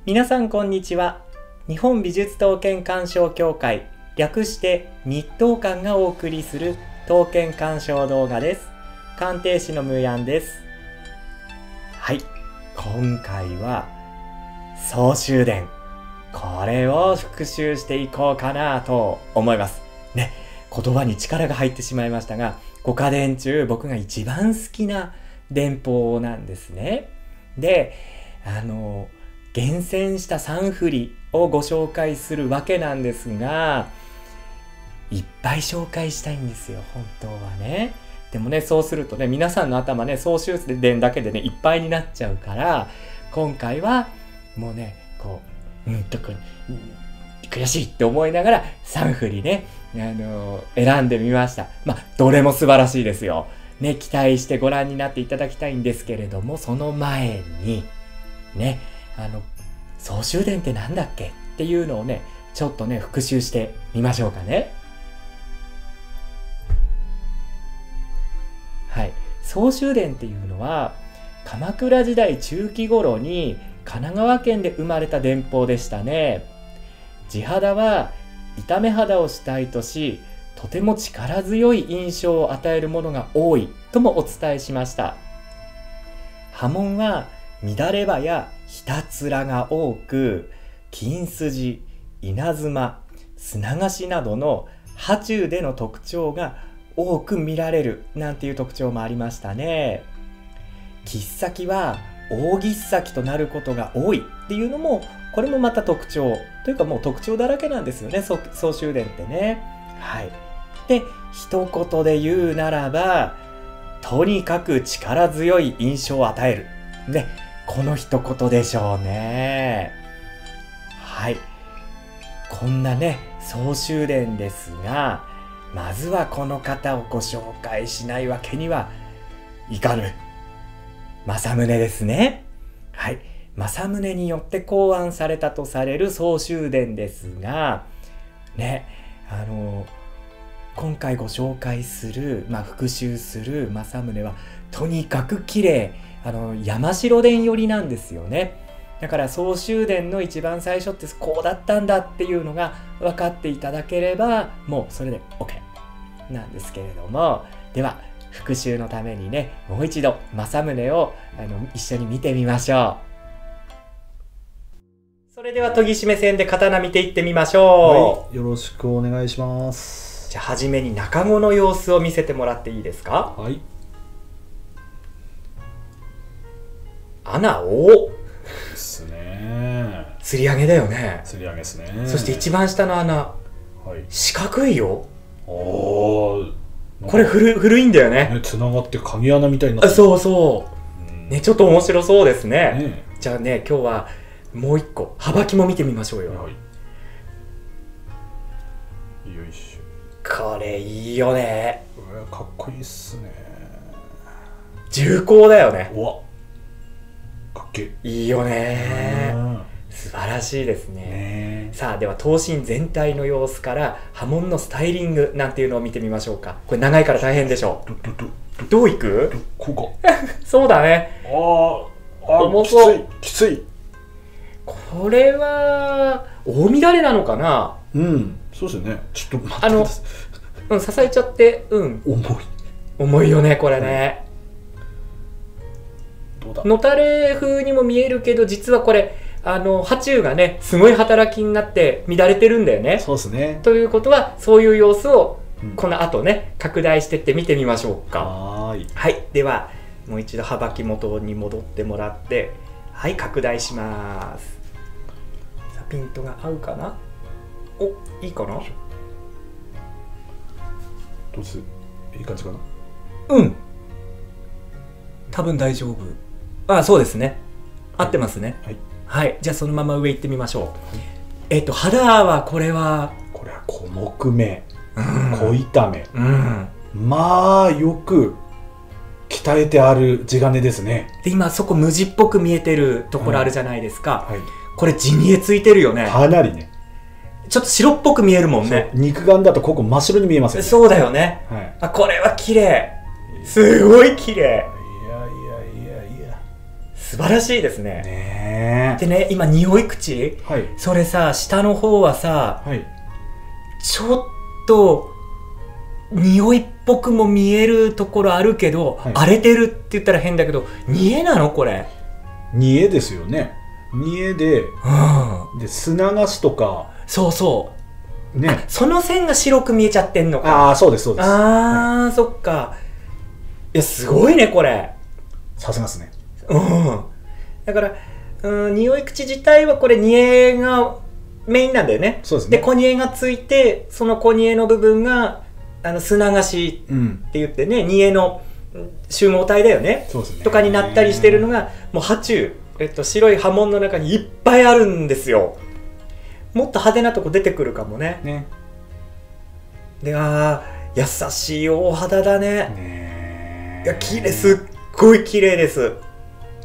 皆さんこんにちは。日本美術刀剣鑑賞協会、略して日刀館がお送りする刀剣鑑賞動画です。鑑定士のムーヤンです。はい、今回は総集伝、これを復習していこうかなと思いますね。言葉に力が入ってしまいましたが、5家伝中僕が一番好きな伝法なんですね。で、厳選した3振りをご紹介するわけなんですが、いっぱい紹介したいんですよ、本当はね。でもね、そうするとね、皆さんの頭ね、総集伝だけでね、いっぱいになっちゃうから、今回はもうね、こう、悔しいって思いながら3振りね、選んでみました。どれも素晴らしいですよ。ね、期待してご覧になっていただきたいんですけれども、その前に、ね、総集伝ってなんだっけっていうのをね、ちょっとね、復習してみましょうかね。はい。総集伝っていうのは、鎌倉時代中期頃に神奈川県で生まれた伝法でしたね。地肌は痛め肌を主体とし、とても力強い印象を与えるものが多いともお伝えしました。刃文は乱れ刃やひたつらが多く、金筋、稲妻、砂菓子などの刃中での特徴が多く見られるなんていう特徴もありましたね。切っ先は大切っ先となることが多いっていうのも、これもまた特徴というか、もう特徴だらけなんですよね、総集伝ってね。はい。で、一言で言うならば、とにかく力強い印象を与える。ね、この一言でしょうね。はい。こんなね、総集伝ですが、まずはこの方をご紹介しないわけにはいかぬ。正宗ですね。はい。正宗によって考案されたとされる総集伝ですが、ね、今回ご紹介する、復習する正宗は、とにかく綺麗。山城伝寄りなんですよね。だから総集伝の一番最初ってこうだったんだっていうのが分かっていただければ、もうそれで OK なんですけれども、では復習のためにね、もう一度正宗を一緒に見てみましょう。それでは研ぎ締め線で刀見ていってみましょう。 はい、よろしくお願いします。 じゃあ初めに中子の様子を見せてもらっていいですか？ はい。 穴おですね。 吊り上げだよね。 吊り上げですね。 そして一番下の穴、 はい、 四角いよ。 おー、 これ古いんだよね。 つながって鍵穴みたいになってる。 そうそう、ね、ちょっと面白そうですね。 ね、 じゃあね、今日はもう一個幅木も見てみましょうよ。 はい、よいしょ。これいいよね。 うわ、かっこいいっすね。 重厚だよね。 うわ、かっけえ。いいよね。素晴らしいですね。さあ、では刀身全体の様子から刃文のスタイリングなんていうのを見てみましょうか。これ長いから大変でしょう。どういく？ こうか。 そうだね。重そう。 きつい。 これは大乱れなのかな。 うん、そうですよね。ちょっと待ってください。 支えちゃって、重いよね、これね。のたれ風にも見えるけど、実はこれ刃中がね、すごい働きになって乱れてるんだよね。 そうですね。 ということは、そういう様子をこの後ね、拡大してって見てみましょうか。はい。ではもう一度幅木元に戻ってもらって、はい、拡大します。さあ、ピントが合うかな。お、いいかな。 どうする？いい感じかな。 うん、多分大丈夫。そうですね、合ってますね。はい、じゃあそのまま上行ってみましょう。肌はこれは小木目、小板目、まあよく鍛えてある地金ですね。 で、今そこ無地っぽく見えてるところあるじゃないですか。これ地煮えついてるよね。 かなりね。 ちょっと白っぽく見えるもんね。 肉眼だとここ真っ白に見えますよね。 そうだよね。これは綺麗。すごい綺麗。 いや。 素素晴らしいですね。 ねでね、今匂い口、 はい、 それさ下の方はさ、 はい、 ちょっと匂いっぽくも見えるところあるけど、 はい、 荒れてるって言ったら変だけど、煮えなのこれ？ 煮えですよね。煮えで、 うん、 で砂菓子とかそうそうね。 その線が白く見えちゃってんのか。 ああ、そうですそうです。 ああ、そっか。いやすごいねこれ。 させますね。 うん。だから、匂い口自体はこれ煮えがメインなんだよね。 そうですね。 で小煮えがついて、その小煮えの部分が砂菓子って言ってね、煮えの集合体だよね。 そうですね。 とかになったりしてるのがもう波中、白い波紋の中にいっぱいあるんですよ。もっと派手なとこ出てくるかもね。 ね。 で、優しいお肌だね。 ね、 いや綺麗、すっごい綺麗です。いやいやいや、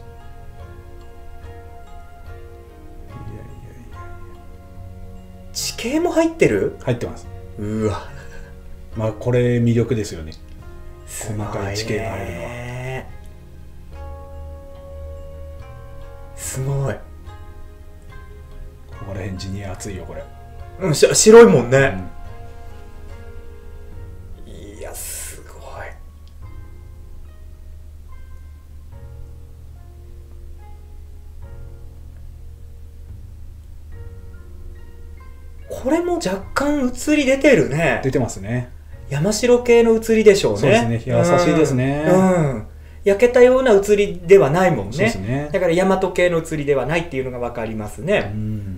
地形も入ってる？ 入ってます。 うわ、 まあこれ魅力ですよね。 細かい地形が入るのはすごい。 ここら辺地に熱いよこれ。 うん、白いもんね。いやすごい。これも若干写り出てるね。 出てますね。 山城系の写りでしょうね。 そうですね。優しいですね。 焼けたような写りではないもんね。 そうですね。 だから大和系の写りではないっていうのが分かりますね。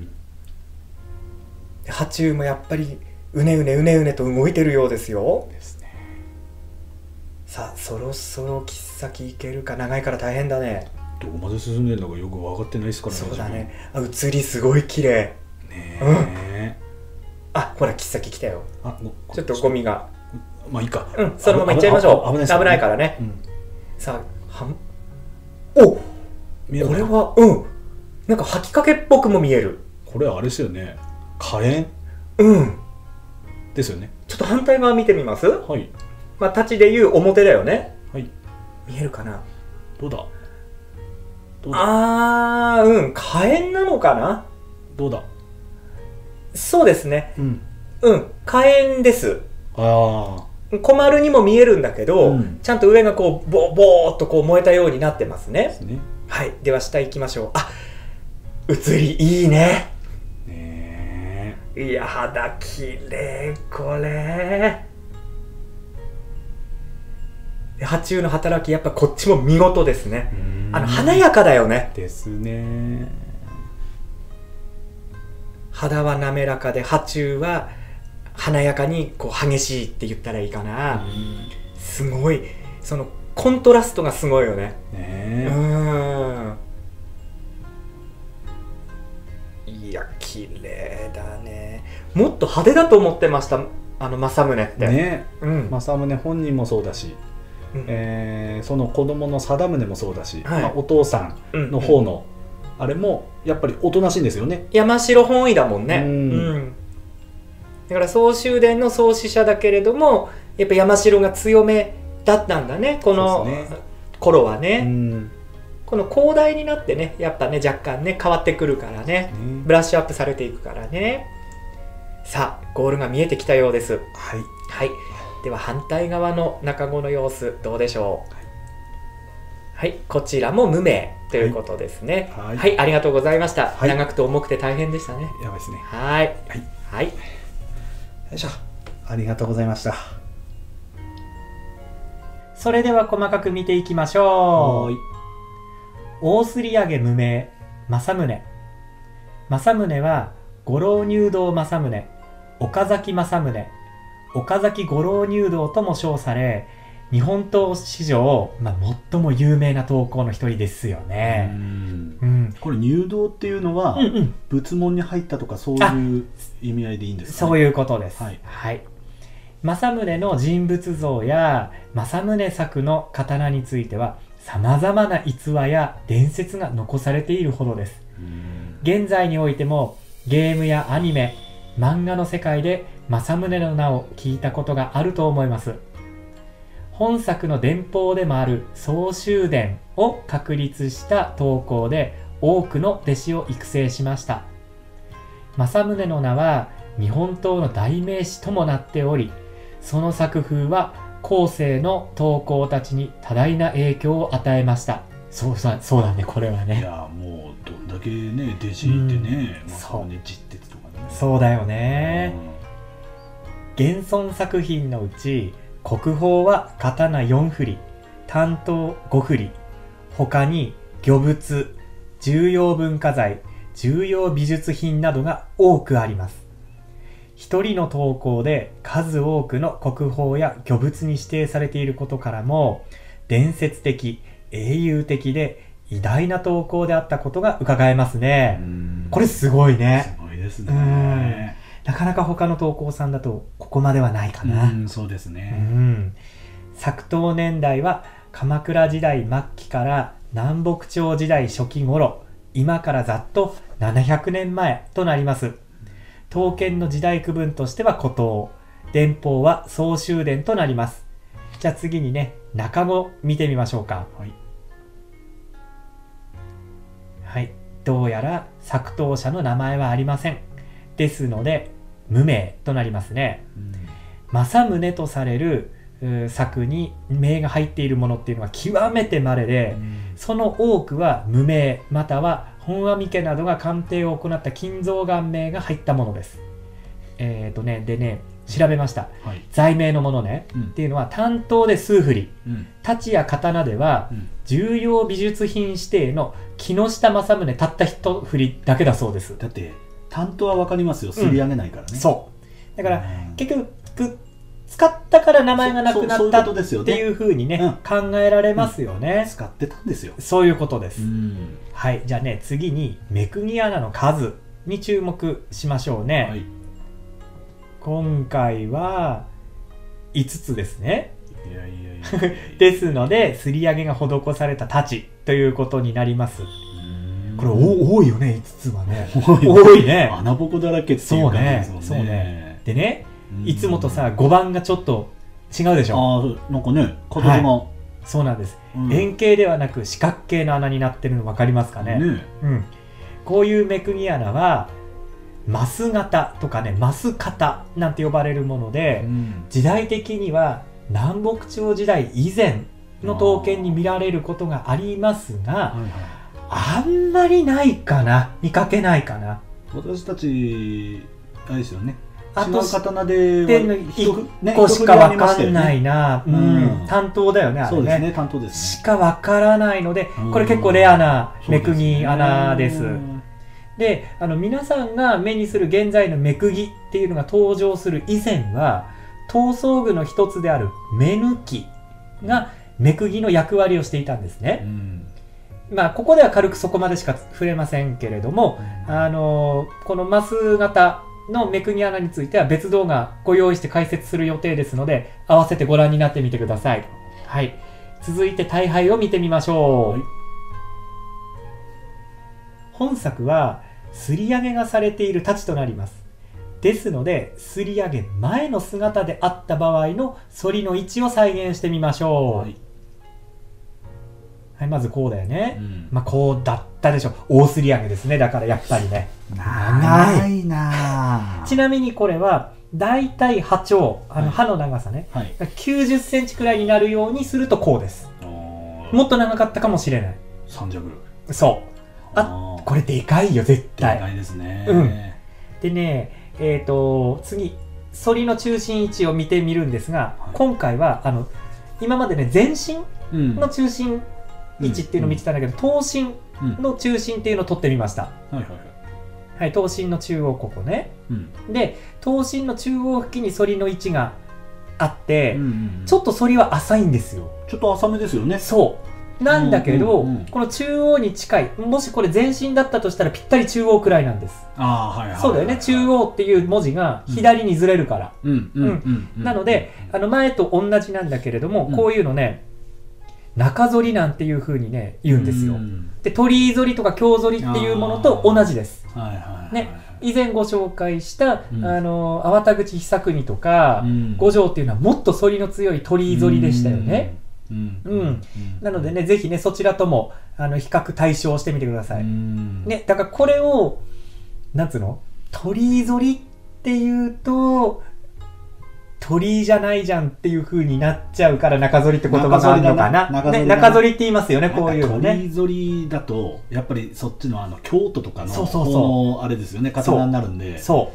波中もやっぱりうねうねうねうねと動いてるようですよ。 ですね。 さあそろそろ切っ先いけるか。長いから大変だね。 どこまで進んでるのかよく分かってないですからね。 そうだね。写りすごい綺麗ね。 ほら切っ先来たよ。ちょっとゴミが。 まあいいか。 そのままいっちゃいましょう。危ないからね。さあ、お、これはなんか吐きかけっぽくも見える。 これはあれですよね。火炎ですよね。 ちょっと反対側見てみます？ はい。 まあ太刀でいう表だよね。 はい。 見えるかな？ どうだ？ 火炎なのかな？ どうだ？ そうですね。火炎です。小丸にも見えるんだけど、ちゃんと上がこうボーっとこう燃えたようになってますね。はい。では下行きましょう。写りいいね。いや肌きれいこれ。波中の働きやっぱこっちも見事ですね。華やかだよね。 ですね。 肌は滑らかで波中は華やかにこう激しいって言ったらいいかな。すごいそのコントラストがすごいよね。いや綺麗だね。もっと派手だと思ってました、政宗ってね。 政宗本人もそうだし、その子供の貞宗もそうだし、お父さんの方のあれもやっぱりおとなしいんですよね。 山城本意だもんね。だから宗秀伝の創始者だけれどもやっぱ山城が強めだったんだね、この頃はね。この広大になってねやっぱね若干ね変わってくるからね、ブラッシュアップされていくからね。さあゴールが見えてきたようです。はい、では反対側の中子の様子どうでしょう。はい、こちらも無名ということですね。はい、ありがとうございました。長くて重くて大変でしたね。 やばいですね。 はい、はい、よいしょ。ありがとうございました。 それでは細かく見ていきましょう。大摺上無名、政宗。政宗は五郎入道政宗、岡崎政宗、岡崎五郎入道とも称され、日本刀史上、最も有名な刀工の一人ですよね。 これ入道っていうのは、仏門に入ったとかそういう意味合いでいいんですか？ そういうことです。はい。政宗の人物像や政宗作の刀についてはさまざまな逸話や伝説が残されているほどです。現在においてもゲームやアニメ、漫画の世界で政宗の名を聞いたことがあると思います。 本作の伝法でもある総集伝を確立した刀工で多くの弟子を育成しました。政宗の名は日本刀の代名詞ともなっており、その作風は後世の刀工たちに多大な影響を与えました。そうだね、これはね。 いやもうどんだけね弟子いてね、そうね、実鉄とかね。 そうだよね。現存作品のうち国宝は刀4振り、短刀5振り、他に御物、重要文化財、重要美術品などが多くあります。一人の刀工で数多くの国宝や御物に指定されていることからも、伝説的、英雄的で偉大な刀工であったことが伺えますね。これすごいね。 すごいですね。 なかなか他の刀工さんだとここまではないかな。 そうですね。 作刀年代は鎌倉時代末期から南北朝時代初期頃、今からざっと700年前となります。刀剣の時代区分としては古刀、伝法は総集伝となります。じゃあ次にね、中語見てみましょうか。はい、どうやら作刀者の名前はありません。ですので無名となりますね。政宗とされる作に名が入っているものっていうのは極めて稀で、その多くは無名または本阿弥家などが鑑定を行った金蔵元名が入ったものです。でね、調べました。罪名のものね、っていうのは短刀で数振り、太刀や刀では、重要美術品指定の木下政宗たった一振りだけだそうです。 だって短刀は分かりますよ、すり上げないからね。 そうだから結局使ったから名前がなくなったっていうふうにね、考えられますよね。 使ってたんですよ。 そういうことです。はい、じゃあね、次に目釘穴の数に注目しましょうね。今回は5つですね。ですので、すり上げが施された太刀ということになります。これ多いよね、5つはね。多いね。 穴ぼこだらけっていう感じですもんね。 そうね。でね、いつもとさ、5番がちょっと違うでしょ。 なんかね、形が。 そうなんです。円形ではなく四角形の穴になってるの分かりますかね。こういう目釘穴は枡形とかね、枡形なんて呼ばれるもので、時代的には南北朝時代以前の刀剣に見られることがありますが、あんまりないかな、見かけないかな。 私たちあれですよね、 あと違う刀で1 個しか分かんないな。担当だよね、あれね。 そうですね、担当ですね。 しか分からないので、これ結構レアな目釘穴です。で、皆さんが目にする現在の目釘っていうのが登場する以前は、刀装具の一つである目抜きが目釘の役割をしていたんですね。まあここでは軽くそこまでしか触れませんけれども、この枡形の目釘穴については別動画ご用意して解説する予定ですので、合わせてご覧になってみてください。はい、続いて大敗を見てみましょう。本作はすり上げがされている太刀となります。ですので、すり上げ前の姿であった場合の反りの位置を再現してみましょう。はい、まずこうだよね。まあこうだったでしょ。大すり上げですね。だからやっぱりね。 長いな。 ちなみにこれはだいたい刃長、刃の長さね、90センチくらいになるようにするとこうです。もっと長かったかもしれない。 3尺。 そう。これでかいよ絶対。 でかいですね。 でね、次反りの中心位置を見てみるんですが、今回は今までね全身の中心位置っていうのを見てたんだけど、刀身の中心っていうのを取ってみました。はい、刀身の中央ここね。で、刀身の中央付近に反りの位置があって、ちょっと反りは浅いんですよ。 ちょっと浅めですよね。 そうなんだけど、この中央に近い、もしこれ全身だったとしたらぴったり中央くらいなんです。そうだよね、中央っていう文字が左にずれるから。なので前と同じなんだけれども、こういうのね、中反りなんていう風にね言うんですよ。で、鳥居反りとか京反りっていうものと同じです。 以前ご紹介した、粟田口久国とか、五条っていうのはもっと反りの強い鳥居反りでしたよね。なのでね、ぜひね、そちらとも比較対象してみてください。ね、だからこれを、なんつうの？鳥居反りっていうと、鳥居じゃないじゃんっていう風になっちゃうから中反りって言葉があるのかな。中反りって言いますよね、こういうのね。 鳥居反りだと、やっぱりそっちの京都とかのあれですよね、刀になるんで。そう。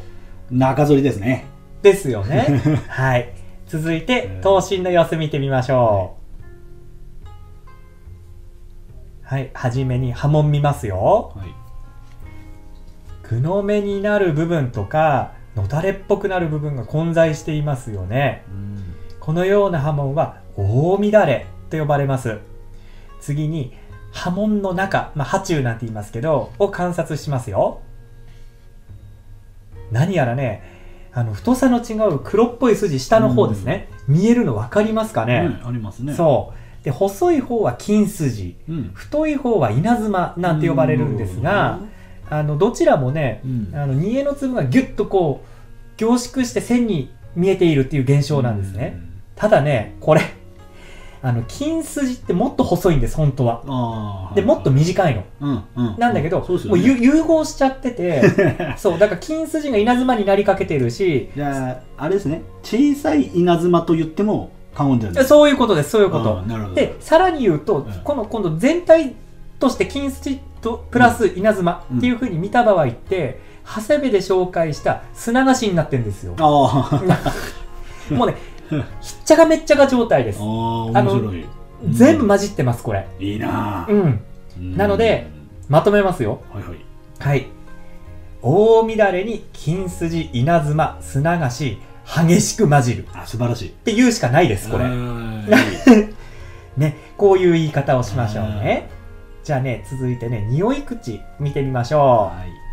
中反りですね。 ですよね。はい。続いて、刀身の様子見てみましょう。はい、はじめに刃文見ますよ。はい、具の目になる部分とかのたれっぽくなる部分が混在していますよね。このような刃文は大乱れと呼ばれます。次に刃文の中、刃中なんて言いますけどを観察しますよ。何やらね、太さの違う黒っぽい筋、下の方ですね、見えるの分かりますかね。 ありますね。 そうで、細い方は金筋、太い方は稲妻なんて呼ばれるんですが、どちらもね、煮えの粒がギュッとこう凝縮して線に見えているっていう現象なんですね。ただね、これ金筋ってもっと細いんです、本当は。でもっと短いの、なんだけど、もう融合しちゃっててそうだから金筋が稲妻になりかけてるし、 じゃああれですね、小さい稲妻と言っても過言じゃない。 そういうことです、そういうこと。でさらに言うと、今度全体として金筋とプラス稲妻っていうふうに見た場合って、長谷部で紹介した砂菓子になってるんですよ。もうね、ひっちゃかめっちゃか状態です。 面白い。 全部混じってます、これ。 いいな。 なのでまとめますよ。はい。大乱れに金筋、稲妻、砂菓子、激しく混じる。 素晴らしい。 って言うしかないです、これ。ね、こういう言い方をしましょうね。じゃあね、続いてね、匂い口見てみましょ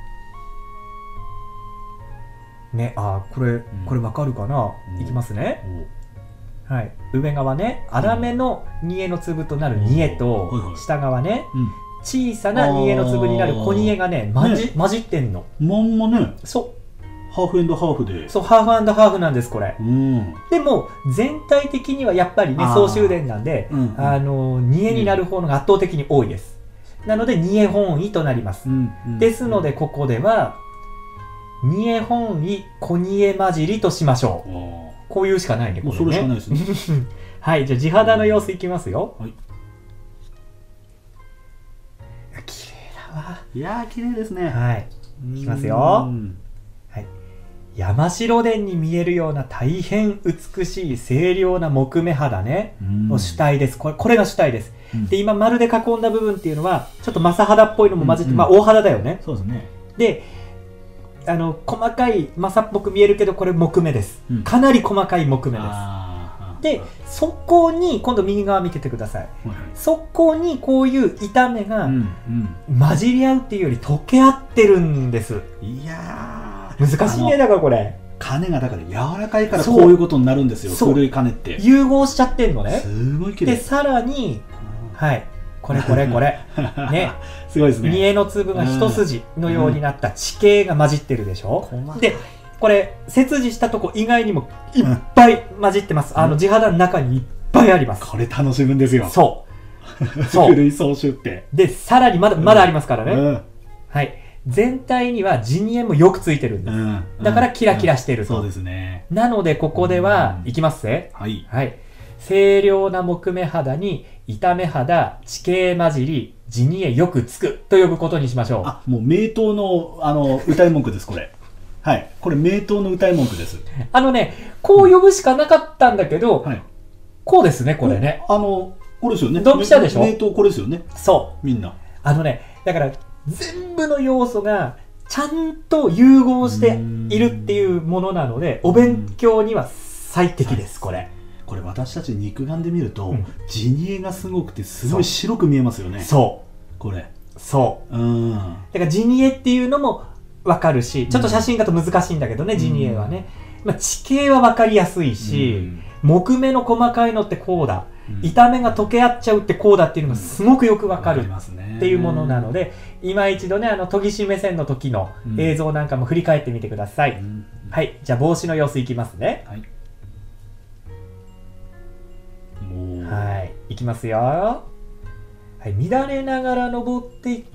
う。ね、これわかるかな。いきますね。はい、上側ね、粗めの煮えの粒となる煮えと、下側ね、小さな煮えの粒になる小煮えがね、混じってんの。 まんまね。 そう。 ハーフ&ハーフで。 そう、ハーフ&ハーフなんです、これ。でも、全体的にはやっぱりね、総集伝なんで、煮えになる方のが圧倒的に多いです。なので、煮え本意となります。ですので、ここでは、煮え本意、小煮え混じりとしましょう。こういうしかないね、 これね。もうそれしかないですね。 はい、じゃあ、地肌の様子いきますよ。綺麗だわ。 いやー、綺麗ですね。 はい。いきますよ。はい。山城殿に見えるような大変美しい清涼な木目肌ね。の主体です。これが主体です。で、今、丸で囲んだ部分っていうのは、ちょっと正肌っぽいのも混じって、大肌だよね。 そうですね。 で、細かい正っぽく見えるけど、これ木目です。かなり細かい木目です。で、そこに、今度右側見ててください。そこにこういう板目が混じり合うっていうより溶け合ってるんです。 いやー。 難しいね、だからこれ。 金がだから柔らかいからこういうことになるんですよ。古い金って。 融合しちゃってんのね。 すごい綺麗。 で、さらに、はい。これ。ね。 すごいですね。 煮えの粒が一筋のようになった地形が混じってるでしょ。で、これ、切字したとこ以外にもいっぱい混じってます。地肌の中にいっぱいあります。 これ楽しむんですよ。 そう。 古い総集って。 で、さらにまだありますからね。はい。全体には地煮えもよくついてるんです。だからキラキラしてると。 そうですね。 なので、ここでは、いきますね。はい。清涼な木目肌に板目肌、地形混じり、地煮えよくつくと呼ぶことにしましょう。もう名刀の歌い文句です、これ。はい。これ名刀の歌い文句です。 こう呼ぶしかなかったんだけど、こうですね、これね。 これですよね。 ドンピシャでしょ。 名刀これですよね。 そう。 みんな。 だから、全部の要素がちゃんと融合しているっていうものなので、お勉強には最適です、これ。 これ私たち肉眼で見ると、地煮えがすごくてすごい白く見えますよね。 そう。 これ。 そう。だから地煮えっていうのもわかるし、ちょっと写真だと難しいんだけどね、地煮えはね。地形はわかりやすいし、木目の細かいのってこうだ。 炒めが溶け合っちゃうってこうだっていうのがすごくよくわかるっていうものなので、今一度ね研ぎ師目線の時の映像なんかも振り返ってみてください。はい、じゃあ帽子の様子いきますね。はい、いきますよ。はい、乱れながら登っていって、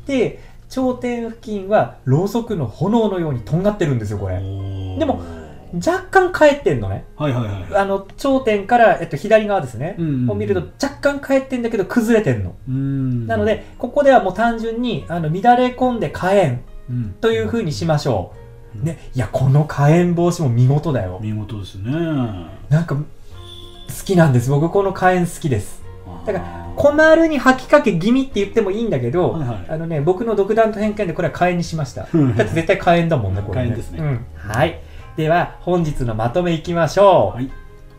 頂点付近はろうそくの炎のようにとんがってるんですよこれ。でも若干帰ってんのね。頂点から、左側ですね、を見ると若干帰ってんだけど崩れてんの。なのでここではもう単純に乱れ込んで火炎という風にしましょう。ね、いやこの火炎帽子も見事だよ。 見事ですね。 なんか好きなんです、僕この火炎好きです。だから小丸に吐きかけ気味って言ってもいいんだけど、僕の独断と偏見でこれは火炎にしました。だって絶対火炎だもんねこれね。火炎ですね。はい、では本日のまとめいきましょう。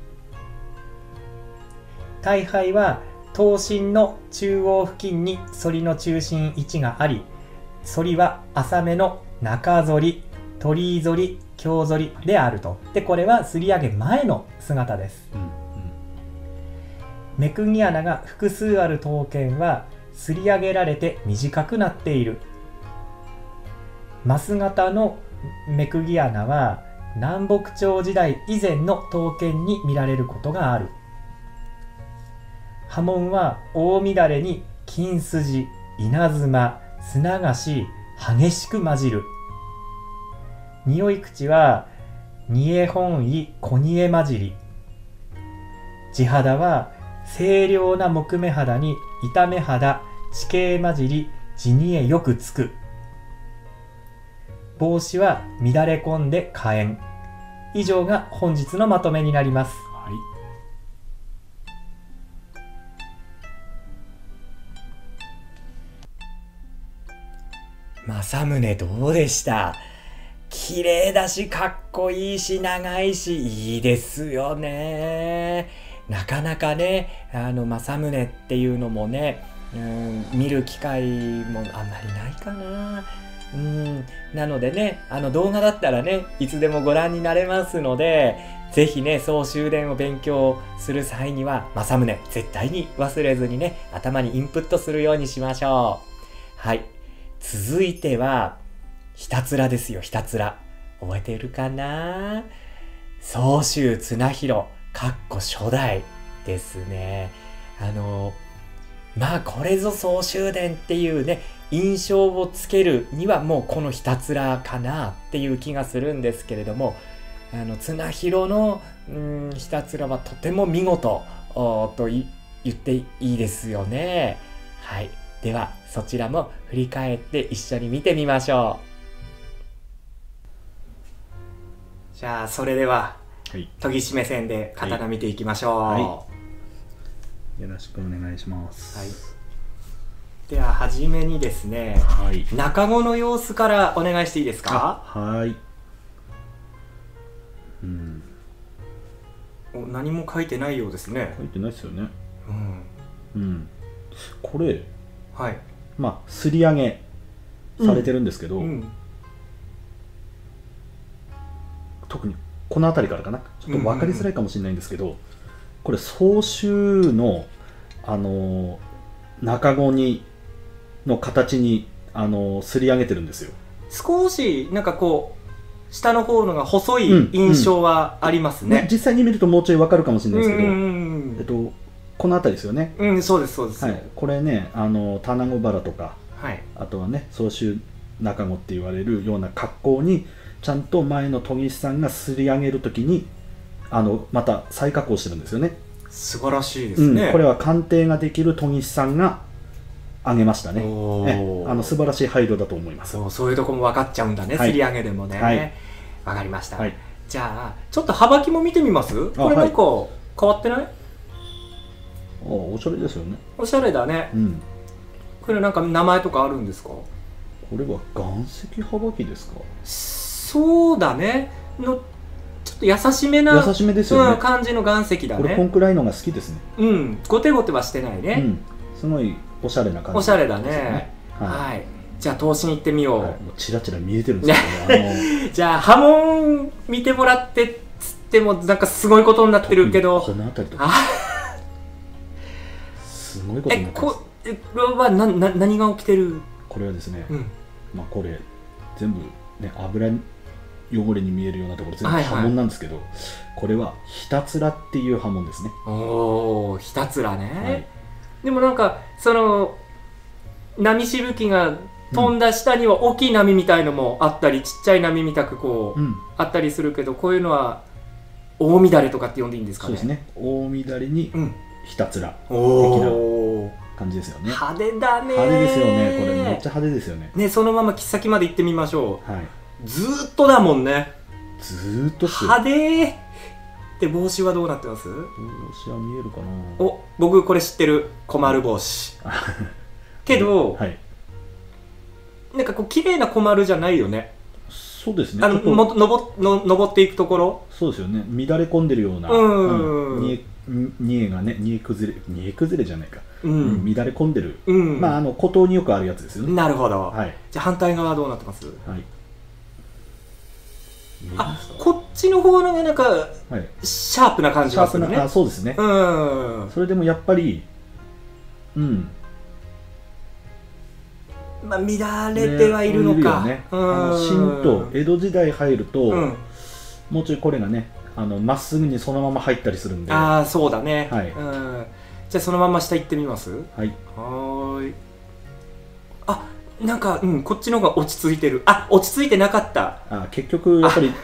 大杯は刀身の中央付近に反りの中心位置があり、反りは浅めの中反り、鳥居反り、京反りであると。でこれはすり上げ前の姿です。目釘穴が複数ある刀剣はすり上げられて短くなっている。マス型の目釘穴は南北朝時代以前の刀剣に見られることがある。刃文は大乱れに金筋、稲妻、砂菓子、激しく混じる。匂い口は煮え本意、小煮え混じり。地肌は清涼な木目肌に板目肌、地形混じり、地煮えよくつく。帽子は乱れ込んで火炎。以上が本日のまとめになります。政宗どうでした？綺麗だしかっこいいし長いしいいですよね。なかなかね政宗っていうのもね、見る機会もあんまりないかな。なのでね動画だったらねいつでもご覧になれますので、ぜひね総集伝を勉強する際には政宗絶対に忘れずにね頭にインプットするようにしましょう。はい、続いてはひたつらですよ。ひたつら覚えているかな？宗州綱広初代ですね。まあこれぞ総集伝っていうね印象をつけるにはもうこのひたつらかなっていう気がするんですけれども、綱広のひたつらはとても見事と言っていいですよね。はい、ではそちらも振り返って一緒に見てみましょう。じゃあそれでは研ぎ師目線で刀見ていきましょう。 よろしくお願いします。 では初めにですね、中子の様子からお願いしていいですか？何も書いてないようですね。 書いてないですよね。これまあすり上げされてるんですけど、特にこの辺りからかな、ちょっと分かりづらいかもしれないんですけど、これ総集の中子の形にすり上げてるんですよ。 少しなんかこう下の方のが細い印象はありますね。 実際に見るともうちょい分かるかもしれないですけど、この辺りですよね。 そうですそうです。 これね棚子原とか、あとはね総集中子って言われるような格好にちゃんと前の研ぎ師さんがすり上げるときにまた再加工してるんですよね。 素晴らしいですね。 これは鑑定ができる研ぎ師さんが上げましたね。素晴らしい配慮だと思います。 そういうとこも分かっちゃうんだね、すり上げでもね。分かりました。じゃあちょっと幅木も見てみます？これなんか変わってない？ おしゃれですよね。 おしゃれだね。これなんか名前とかあるんですか？これは岩石幅木ですか？ そうだね。ちょっと優しめな感じの岩石だね。 これこんくらいのが好きですね。 ゴテゴテはしてないね。 すごいおしゃれな感じ。 おしゃれだね。はい。じゃあ刀身行ってみよう。 チラチラ見えてるんですけどね。 じゃあ刃文見てもらってつってもなんかすごいことになってるけど。 この辺りとか。 すごいことになってます。 これは何が起きてる？ これはですね、 うん、 まあこれ全部ね油汚れに見えるようなところ全部波紋なんですけど、これはひたつらっていう波紋ですね。 おお、ひたつらね、でもなんかその波しぶきが飛んだ下には大きい波みたいのもあったり、ちっちゃい波みたくこう、あったりするけど、こういうのは大乱れとかって呼んでいいんですかね。 そうですね、大乱れにひたつら的な感じですよね。 派手だね。 派手ですよね。これめっちゃ派手ですよね。 ね、そのまま先まで行ってみましょう。 はい、 ずーっとだもんね。 ずーっと派手で、帽子はどうなってます？ 帽子は見えるかな。 お、僕これ知ってる。小丸帽子けど、 はい、 なんかこう綺麗な小丸じゃないよね。 そうですね。 登っていくところ。 そうですよね。乱れ込んでるような。煮えがね、煮え崩れじゃないか。乱れ込んでる。まあ孤島によくあるやつですよね。 なるほど。 はい。 じゃあ反対側はどうなってます？ はい。 あ、こっちの方のがなんかシャープな感じがするね。 そうですね。それでもやっぱり、 まあ乱れてはいるのか。 秦と江戸時代入ると、もうちょいこれがね、まっすぐにそのまま入ったりするんで。 ああ、そうだね。 はい。 じゃあそのまま下行ってみます？ はい。 あ、なんかこっちの方が落ち着いてる。あ、落ち着いてなかった。 結局やっぱり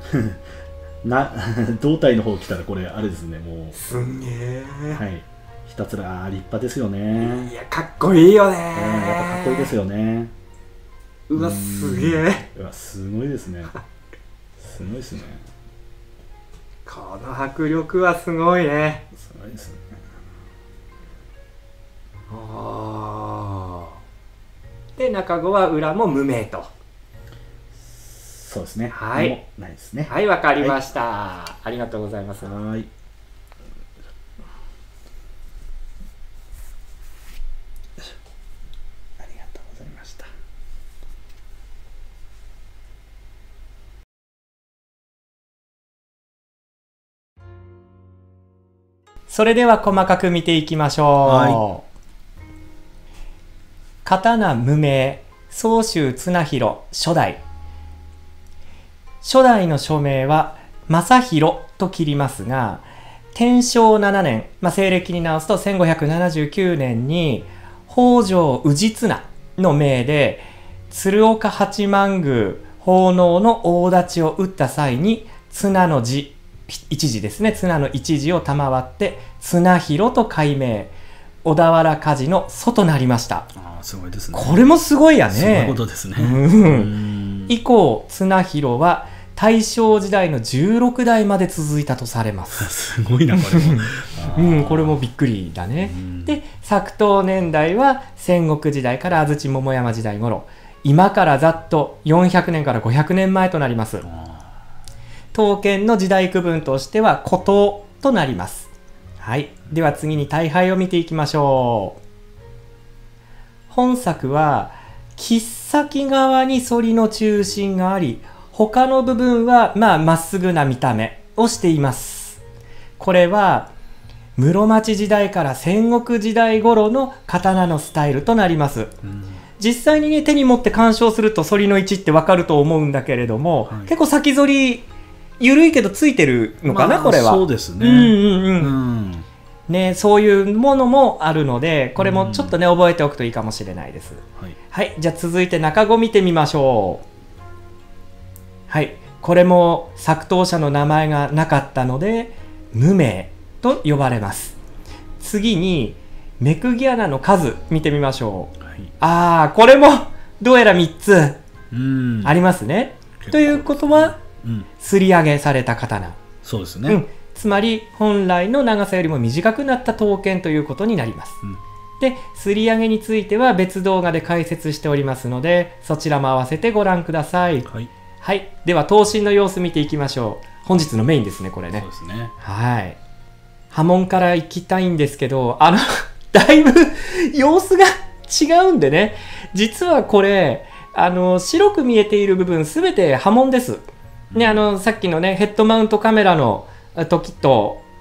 胴体の方来たらこれあれですね、もう。 すんげえ。 はい。ひたつら立派ですよね。 いや、かっこいいよね。 やっぱかっこいいですよね。 うわ、すげえ。 うわ、すごいですね。すごいですね。 この迫力はすごいね。 すごいですね。 で、中子は裏も無名と。 そうですね。 はい。 ないですね。 はい、わかりました。ありがとうございます。 はい。 それでは細かく見ていきましょう。刀無名、宗州綱広初代。初代の署名は正弘と切りますが、天正7年、西暦に直すと1579年に北条氏綱の命で鶴岡八幡宮奉納の大太刀を打った際に綱の字、一字ですね、綱の一字を賜って綱広と改名、小田原火事の祖となりました。 すごいですね。 これもすごいやね。 すごいことですね。 以降綱広は大正時代の16代まで続いたとされます。 すごいな、これも。 これもびっくりだね。で、作刀年代は戦国時代から安土桃山時代頃、今からざっと400年から500年前となります。刀剣の時代区分としては古刀となります。はい。では次に大敗を見ていきましょう。本作は切っ先側に反りの中心があり、他の部分はまっすぐな見た目をしています。これは室町時代から戦国時代頃の刀のスタイルとなります。実際にね、手に持って鑑賞すると反りの位置ってわかると思うんだけれども、結構先反り緩いけどついてるのかな、これは。 そうですね。 ね、そういうものもあるので、これもちょっとね、覚えておくといいかもしれないです。はい、じゃあ続いて中子見てみましょう。はい、これも作刀者の名前がなかったので無名と呼ばれます。次に目釘穴の数見てみましょう。これもどうやら3つありますね。ということは、すり上げされた刀。 そうですね。 つまり本来の長さよりも短くなった刀剣ということになります。で、すり上げについては別動画で解説しておりますので、そちらも合わせてご覧ください。はい、では刀身の様子見ていきましょう。本日のメインですね、これね。 そうですね。 はい。刃文からいきたいんですけど、だいぶ様子が違うんでね。実はこれ、白く見えている部分すべて刃文です。ね、さっきのね、ヘッドマウントカメラの時と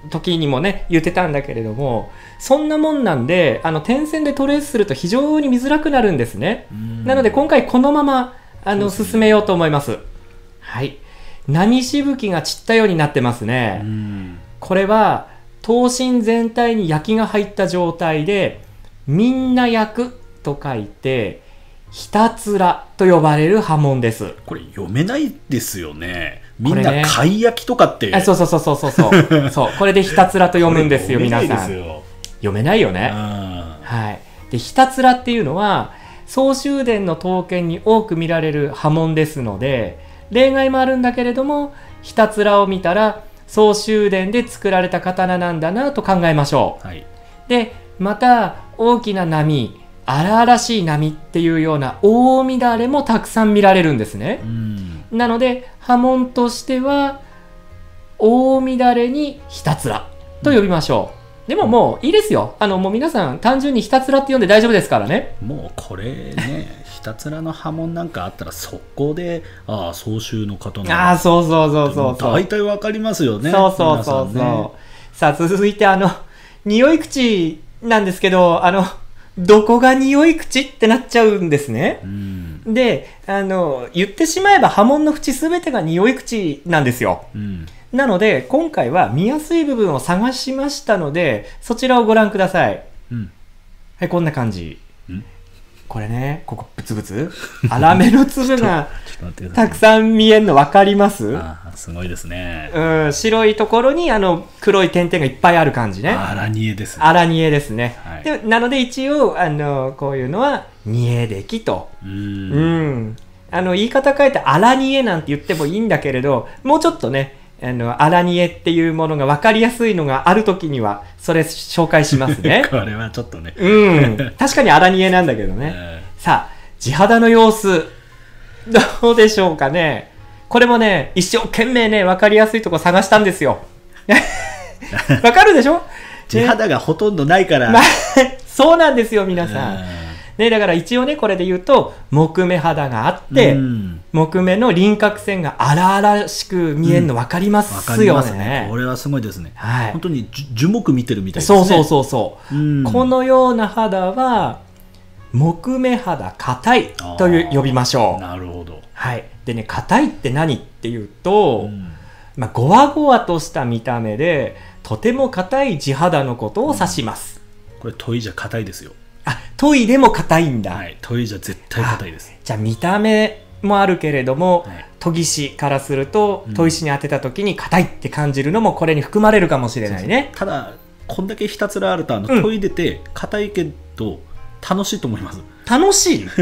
時にもね言ってたんだけれども、そんなもんなんで点線でトレースすると非常に見づらくなるんですね。なので今回このまま進めようと思います。はい、波しぶきが散ったようになってますね。これは刀身全体に焼きが入った状態で、みんな焼くと書いてひたつらと呼ばれる刃文です。 これ読めないですよね。みんな貝焼きとかって、 そうそうこれでひたつらと読むんですよ。皆さん読めないよね。はい、でひたつらっていうのは総集伝の刀剣に多く見られる刃文ですので、例外もあるんだけれども、ひたつらを見たら総集伝で作られた刀なんだなと考えましょう。でまた大きな波、荒々しい波っていうような大乱れもたくさん見られるんですね。なので刃文としては大乱れにひたつらと呼びましょう。でももういいですよ。もう皆さん単純にひたつらって呼んで大丈夫ですからね。 もうこれねひたつらの刃文なんかあったら速攻で総集の方のそう大体わかりますよね。 さあ続いて匂い口なんですけど、どこが匂い口ってなっちゃうんですね。で言ってしまえば刃文の縁すべてが匂い口なんですよ。なので今回は見やすい部分を探しましたので、そちらをご覧ください。はい、こんな感じ。これね、ここブツブツ粗めの粒がたくさん見えるの分かります？ すごいですね。 白いところに黒い点々がいっぱいある感じね。 粗煮えですね。 粗煮えですね。でなので一応こういうのは煮えできと。言い方変えて粗煮えなんて言ってもいいんだけれど、もうちょっとね粗煮えっていうものが分かりやすいのがあるときにはそれ紹介しますね。 これはちょっとね確かに粗煮えなんだけどね。さあ地肌の様子どうでしょうかね。これもね一生懸命ね分かりやすいとこ探したんですよ。分かるでしょ。 地肌がほとんどないから、 そうなんですよ皆さん。ね、だから一応ねこれで言うと木目肌があって、木目の輪郭線が荒々しく見えるの分かりますよね。 これはすごいですね。本当に樹木見てるみたいですね。 このような肌は木目肌硬いと呼びましょう。 なるほど。 でね、硬いって何っていうと、ゴワゴワとした見た目でとても硬い地肌のことを指します。 これ研いじゃ硬いですよ。 研いでも硬いんだ。 研いじゃ絶対硬いです。 じゃあ見た目もあるけれども、研ぎ師からすると研ぎ師に当てた時に硬いって感じるのもこれに含まれるかもしれないね。 ただこんだけひたつらあると研いでて硬いけど楽しいと思います。楽しい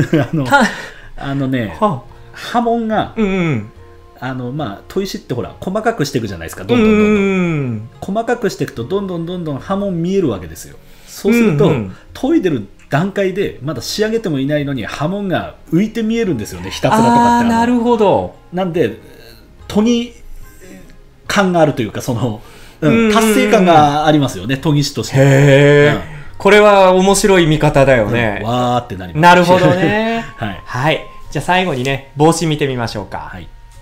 刃文が砥石ってほら細かくしていくじゃないですか。どんどん細かくしていくとどんどん刃文見えるわけですよ。そうすると研いでる段階でまだ仕上げてもいないのに刃文が浮いて見えるんですよね。ひたつらとかって。 なるほど。 なんで研ぎ感があるというか達成感がありますよね、研ぎ師として。 これは面白い見方だよね。 わーってなります。 なるほどね。じゃあ最後にね帽子見てみましょうか。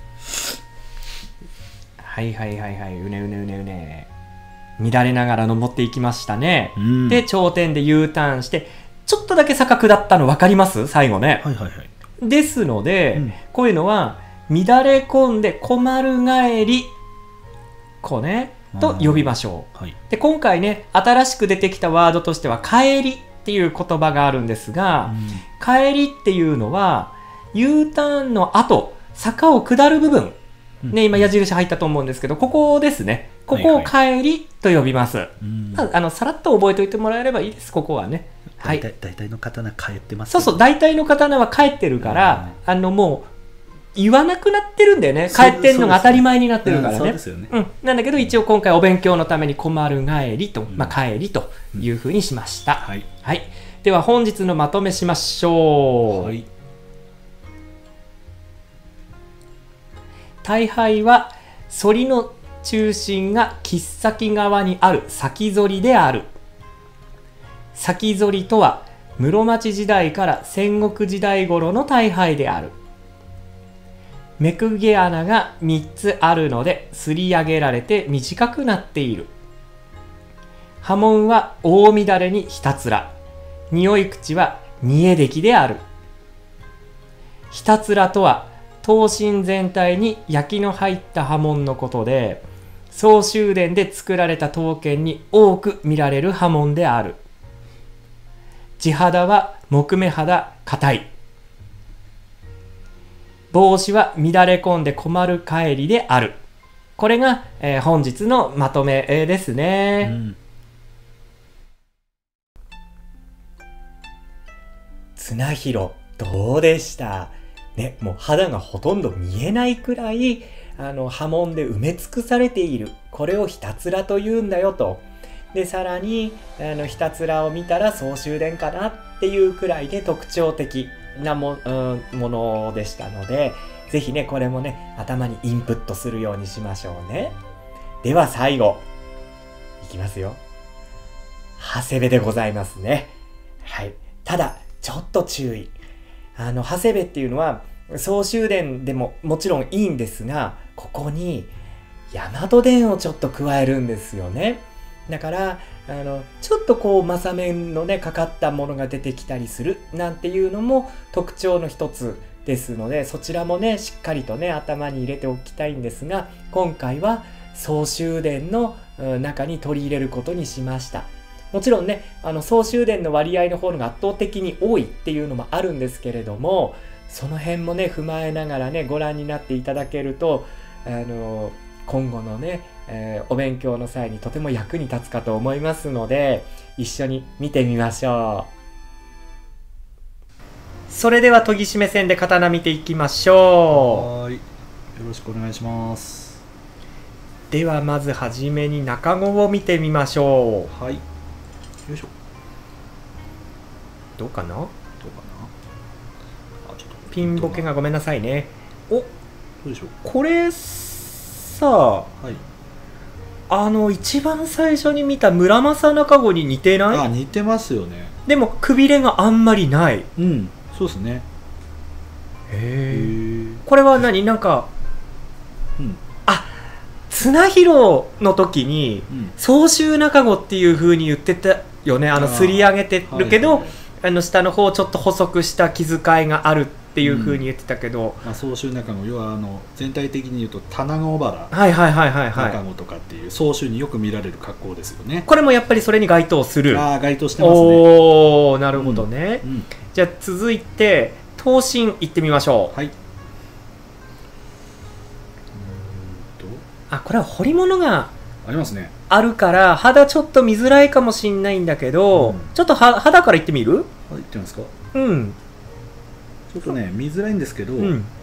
うねうねうねうね。乱れながら登っていきましたね。で頂点で U ターンしてちょっとだけ坂下ったの分かります？最後ね。ですので、こういうのは乱れ込んで困る帰りこうねと呼びましょう。で今回ね新しく出てきたワードとしては帰りっていう言葉があるんですが、帰りっていうのは U ターンの後坂を下る部分ね、今矢印入ったと思うんですけど、ここですね。ここを帰りと呼びます。さらっと覚えておいてもらえればいいです。ここはね。 大体の刀帰ってます。 大体の刀は帰ってるから、もう言わなくなってるんだよね。帰ってんのが当たり前になってるからね。なんだけど一応今回お勉強のために困る帰りと、帰りというふうにしました。では本日のまとめしましょう。大敗は反りの中心が切っ先側にある先反りである。先反りとは室町時代から戦国時代頃の大敗である。目くげ穴が3つあるのですり上げられて短くなっている。 刃文は大乱れにひたつら。匂い口は煮え出来である。ひたつらとは、刀身全体に焼きの入った刃文のことで、総集殿で作られた刀剣に多く見られる刃文である。地肌は木目肌硬い。帽子は乱れ込んで困る帰りである。これが、本日のまとめですね。綱広どうでしたね。もう肌がほとんど見えないくらい刃文で埋め尽くされている。これをひたつらと言うんだよと。でさらにひたつらを見たら総集殿かなっていうくらいで特徴的なものでしたので、ぜひねこれもね頭にインプットするようにしましょうね。では最後いきますよ。長谷部でございますね。はい。ただちょっと注意。長谷部っていうのは総集殿でももちろんいいんですが、ここに大和殿をちょっと加えるんですよね。だからちょっとこう正面のねかかったものが出てきたりするなんていうのも特徴の一つですので、そちらもねしっかりとね頭に入れておきたいんですが、今回は総集殿の中に取り入れることにしました。もちろんね総集殿の割合の方が圧倒的に多いっていうのもあるんですけれども、その辺もね踏まえながらねご覧になっていただけると今後のね、お勉強の際にとても役に立つかと思いますので、一緒に見てみましょう。それでは研ぎ締め線で刀見ていきましょう。 はい、よろしくお願いします。 ではまずはじめに中子を見てみましょう。はい、よいしょ。 どうかな、 どうかな。 ちょっとピンボケがごめんなさいね。お、 どうでしょう。 これさあ、 はい、 一番最初に見た村正中子に似てない？ あ、似てますよね。 でもくびれがあんまりない。 うん、そうですね。 へえ。これは何？なんか、 うん、 綱広の時に、総集中子っていう風に言ってたよね。すり上げてるけど、はいはい、下の方ちょっと細くした気遣いがあるっていう風に言ってたけど、 総集中子、要は全体的に言うと棚子原中子とかっていう総集によく見られる格好ですよね。 これもやっぱりそれに該当する。 該当してますね。 おー、なるほどね。じゃあ続いて刀身いってみましょう。 はい。 これは彫り物がありますね。 あるから肌ちょっと見づらいかもしんないんだけど、ちょっと肌からいってみる？ はい、いってみますか。 うん。 ちょっとね見づらいんですけど、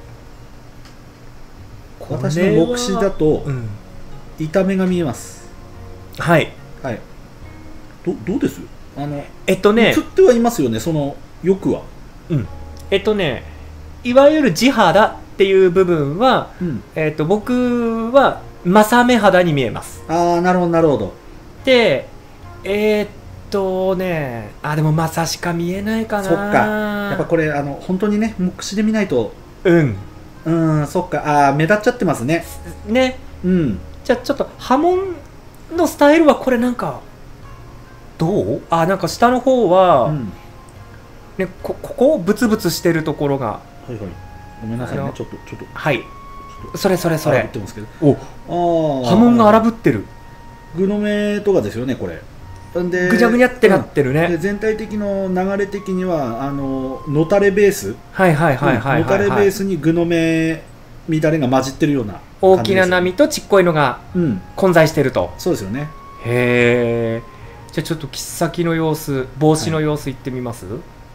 私の目視だと板目が見えます。 はいはい。どうです？ 映ってはいますよね、そのよくは。 いわゆる地肌っていう部分は、僕は正目肌に見えます。 なるほどなるほど。 ででも正しか見えないかな。 そっか、やっぱこれ本当にね目視で見ないと。そっか、目立っちゃってますね。 ね。じゃあちょっと刃文のスタイルはこれなんかどう？なんか下の方は、ね、ここブツブツしてるところが、 はいはい、ごめんなさいね、ちょっとはい、それ荒ぶってますけど、 刃文が荒ぶってる。 具の目とかですよね、これ。でぐにゃぐにゃってなってるね。 で全体的の流れ的にはのたれベース、のたれベースに具の目乱れが混じってるような、 大きな波とちっこいのが混在してると。 そうですよね。 へえ。じゃあちょっと切っ先の様子、帽子の様子いってみます？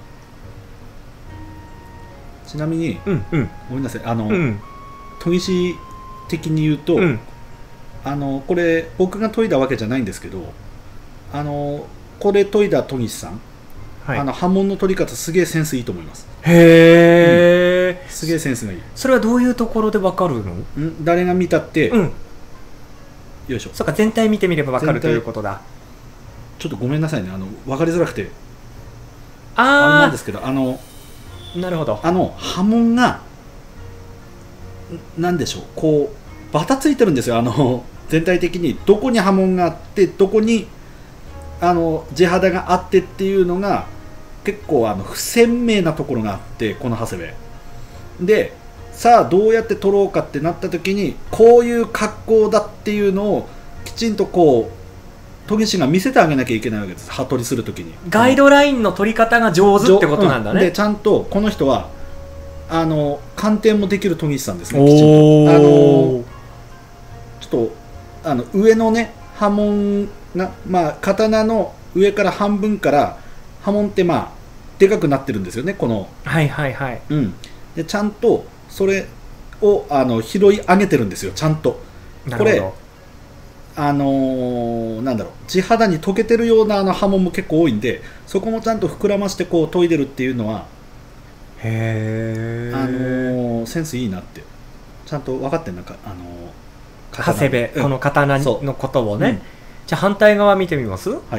ちなみに、ごめんなさい、研ぎ師的に言うと、これ僕が研いだわけじゃないんですけど、これ研いだ研ぎ師さん、刃文の取り方すげえセンスいいと思います。 へえ、 すげえセンスがいい。 それはどういうところでわかるの？ 誰が見たって、よいしょ。 そうか、全体見てみればわかるということだ。 ちょっとごめんなさいね、分かりづらくてあれなんですけど、 なるほど。 刃文がなんでしょう、こうバタついてるんですよ。全体的にどこに刃文があってどこに地肌があってっていうのが結構不鮮明なところがあって、この長谷部で、さあどうやって撮ろうかってなった時にこういう格好だっていうのをきちんとこう研ぎ師が見せてあげなきゃいけないわけです。刃取りする時にガイドラインの取り方が上手ってことなんだね。 でちゃんとこの人は鑑定もできる研ぎ師さんですね。きちんとちょっと上のね刃文が、刀の上から半分から刃文ってでかくなってるんですよね、この。 はいはいはい。 でちゃんとそれを拾い上げてるんですよ、ちゃんと。これなんだろう、地肌に溶けてるような刃文も結構多いんで、そこもちゃんと膨らましてこう研いでるっていうのは、 へセンスいいなってちゃんと分かってんなんか長谷部、この刀のことをね。じゃあ反対側見てみます？ はい。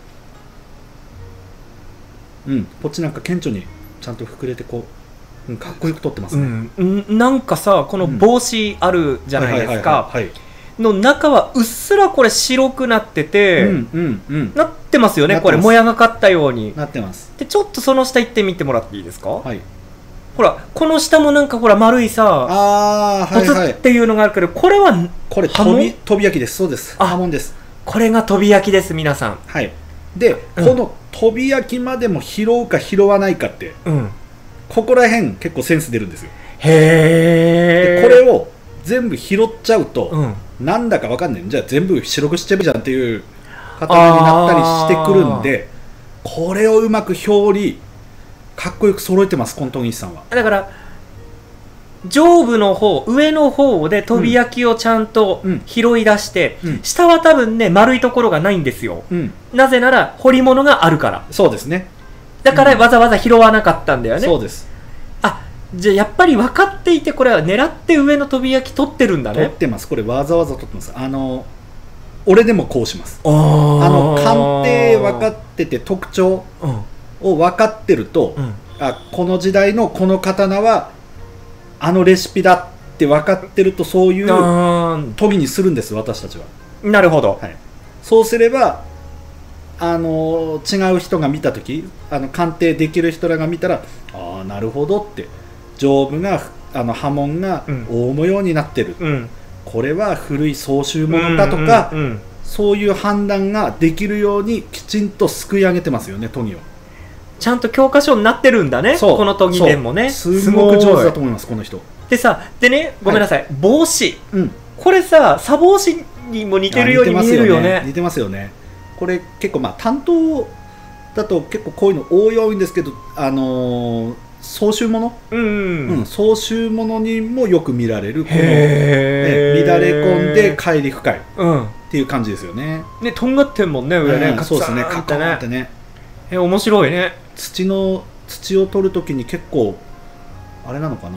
こっちなんか顕著にちゃんと膨れてこう、かっこよく撮ってますね。 なんかさ、この帽子あるじゃないですか。の中はうっすらこれ白くなってて、なってますよね。これもやがかったようになってます。 でちょっとその下行ってみてもらっていいですか？ はい。 ほらこの下もなんかほら丸いさ、ポツっていうのがあるけど、これ飛び焼きです。そうです。刃文です。 これが飛び焼きです、皆さん。 はい。で、この飛び焼きまでも拾うか拾わないかって、ここら辺結構センス出るんですよ。 へえ。 これを全部拾っちゃうと、なんだかわかんない。じゃあ全部白くしちゃうじゃんっていう刀になったりしてくるんで、これをうまく表裏かっこよく揃えてます、この研ぎ師さんは。 だから上部の方、上の方で飛び焼きをちゃんと拾い出して、下は多分ね丸いところがないんですよ。なぜなら彫り物があるから。 そうですね。 だからわざわざ拾わなかったんだよね。 そうです。 じゃあやっぱり分かっていて、これは狙って上の飛び焼き取ってるんだね。 取ってます。これわざわざ取ってます。俺でもこうします。鑑定分かってて特徴を分かってると、この時代のこの刀はレシピだって分かってると、そういう研ぎにするんです、私たちは。 なるほど。 そうすれば違う人が見た時、鑑定できる人らが見たら、なるほどって、上部が刃文が大模様になってる、これは古い総集物だとか、そういう判断ができるようにきちんとすくい上げてますよね、研ぎを。 ちゃんと教科書になってるんだね、この研ぎ伝もね。 すごく上手だと思います、この人。 でね、ごめんなさい、帽子、これさ、サ帽子にも似てるように見えるよね。 似てますよね。これ結構担当だと結構こういうの多いんですけど、総集物、総集物にもよく見られる、この、乱れ込んで乖離深いっていう感じですよね。 とんがってんもんね、上ね。 そうですね、カッカーってね。 面白いね。 土を取るときに結構あれなのかな、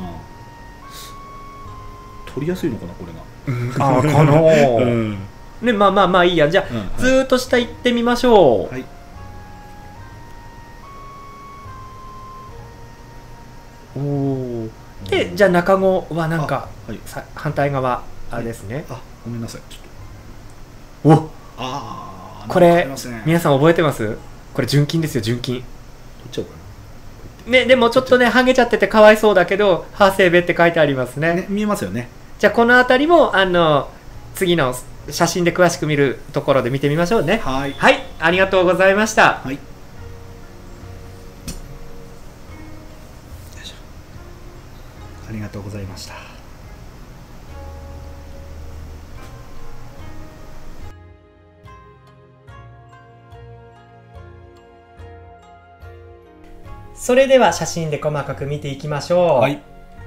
取りやすいのかな、これが。 かな。ね、まあいいや。じゃあずーっと下行ってみましょう。で、じゃあ中子はなんか反対側あれですね。 ごめんなさい。ちょっと。 これ皆さん覚えてます？これ純金ですよ、純金。 取っちゃおうかな。 ね、でもちょっとね剥げちゃっててかわいそうだけど、長谷部って書いてありますね。 見えますよね。 じゃあこの辺りも次の写真で詳しく見るところで見てみましょうね。はい、ありがとうございました。 ありがとうございました。 それでは写真で細かく見ていきましょう。